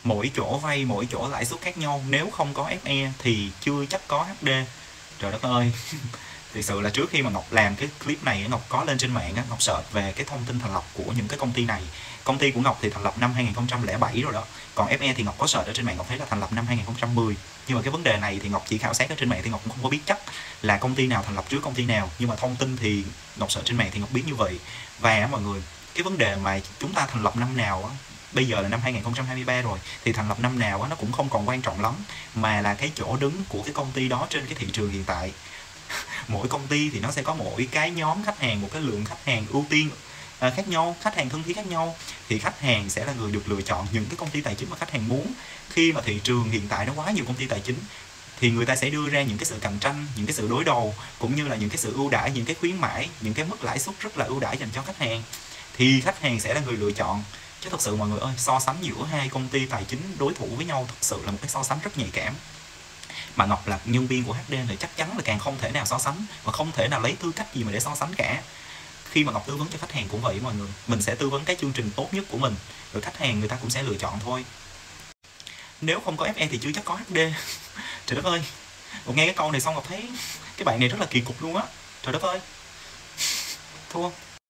mỗi chỗ vay, mỗi chỗ lãi suất khác nhau, nếu không có FE thì chưa chắc có HD. Trời đất ơi. Thực sự là trước khi mà Ngọc làm cái clip này, Ngọc có lên trên mạng, Ngọc search về cái thông tin thành lập của những cái công ty này. Công ty của Ngọc thì thành lập năm 2007 rồi đó. Còn FE thì Ngọc có search ở trên mạng, Ngọc thấy là thành lập năm 2010. Nhưng mà cái vấn đề này thì Ngọc chỉ khảo sát ở trên mạng, thì Ngọc cũng không có biết chắc là công ty nào thành lập trước công ty nào. Nhưng mà thông tin thì Ngọc search trên mạng thì Ngọc biết như vậy. Và mọi người, cái vấn đề mà chúng ta thành lập năm nào á, bây giờ là năm 2023 rồi, thì thành lập năm nào á, nó cũng không còn quan trọng lắm, mà là cái chỗ đứng của cái công ty đó trên cái thị trường hiện tại. Mỗi công ty thì nó sẽ có mỗi cái nhóm khách hàng, một cái lượng khách hàng ưu tiên khác nhau, khách hàng thân thiết khác nhau, thì khách hàng sẽ là người được lựa chọn những cái công ty tài chính mà khách hàng muốn. Khi mà thị trường hiện tại nó quá nhiều công ty tài chính thì người ta sẽ đưa ra những cái sự cạnh tranh, những cái sự đối đầu, cũng như là những cái sự ưu đãi, những cái khuyến mãi, những cái mức lãi suất rất là ưu đãi dành cho khách hàng, thì khách hàng sẽ là người lựa chọn. Chứ thật sự mọi người ơi, so sánh giữa hai công ty tài chính đối thủ với nhau thật sự là một cái so sánh rất nhạy cảm. Mà Ngọc là nhân viên của HD thì chắc chắn là càng không thể nào so sánh, và không thể nào lấy tư cách gì mà để so sánh cả. Khi mà Ngọc tư vấn cho khách hàng cũng vậy mọi người, mình sẽ tư vấn cái chương trình tốt nhất của mình, rồi khách hàng người ta cũng sẽ lựa chọn thôi. Nếu không có FE thì chưa chắc có HD. Trời đất ơi, Ngọc nghe cái câu này xong Ngọc thấy cái bạn này rất là kỳ cục luôn á. Trời đất ơi, thua.